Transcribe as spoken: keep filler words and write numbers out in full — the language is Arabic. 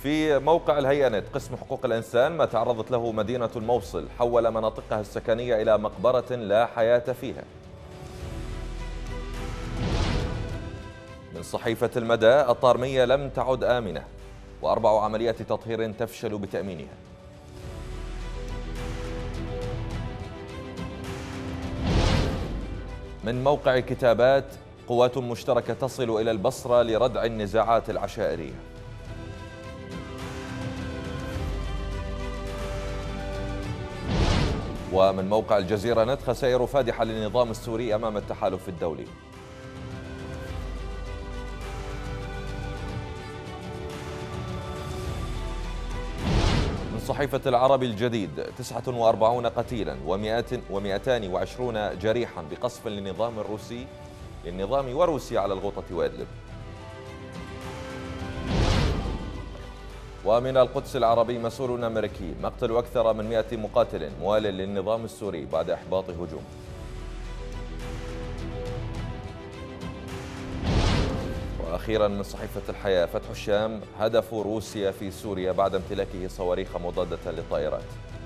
في موقع الهيئة نت قسم حقوق الإنسان: ما تعرضت له مدينة الموصل، حول مناطقها السكنية إلى مقبرة لا حياة فيها. من صحيفة المدى: الطارمية لم تعد آمنة، وأربع عمليات تطهير تفشل بتأمينها. من موقع كتابات: قوات مشتركة تصل إلى البصرة لردع النزاعات العشائرية. ومن موقع الجزيرة نت: خسائر فادحة للنظام السوري أمام التحالف الدولي. من صحيفة العربي الجديد: تسعة وأربعون قتيلا ومئتان وعشرون جريحا بقصف للنظام الروسي للنظام وروسيا على الغوطة وإدلب. ومن القدس العربي: مسؤول أمريكي: مقتل أكثر من مئة مقاتل موال للنظام السوري بعد إحباط هجوم. وأخيرا من صحيفة الحياة: فتح الشام هدف روسيا في سوريا بعد امتلاكه صواريخ مضادة للطائرات.